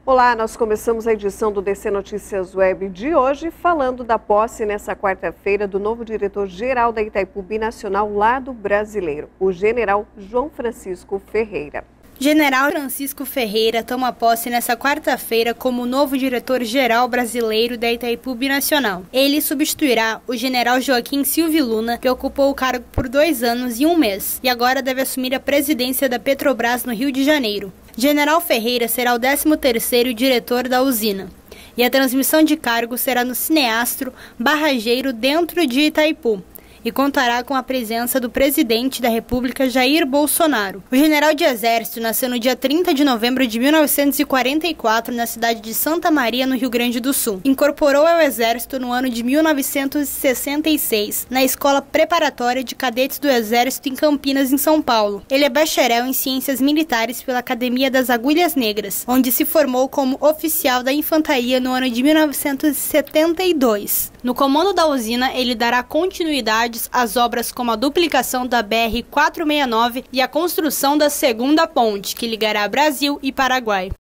Olá, nós começamos a edição do DC Notícias Web de hoje falando da posse nessa quarta-feira do novo diretor-geral da Itaipu Binacional Lado Brasileiro, o general João Francisco Ferreira. General Francisco Ferreira toma posse nesta quarta-feira como novo diretor-geral brasileiro da Itaipu Binacional. Ele substituirá o general Joaquim Silvio Luna, que ocupou o cargo por 2 anos e 1 mês, e agora deve assumir a presidência da Petrobras no Rio de Janeiro. General Ferreira será o 13º diretor da usina. E a transmissão de cargo será no Cineastro Barrageiro, dentro de Itaipu, e contará com a presença do presidente da República, Jair Bolsonaro. O general de Exército nasceu no dia 30 de novembro de 1944 na cidade de Santa Maria, no Rio Grande do Sul. Incorporou ao Exército no ano de 1966, na Escola Preparatória de Cadetes do Exército em Campinas, em São Paulo. Ele é bacharel em Ciências Militares pela Academia das Agulhas Negras, onde se formou como oficial da Infantaria no ano de 1972. No comando da usina, ele dará continuidade as obras como a duplicação da BR-469 e a construção da segunda ponte, que ligará Brasil e Paraguai.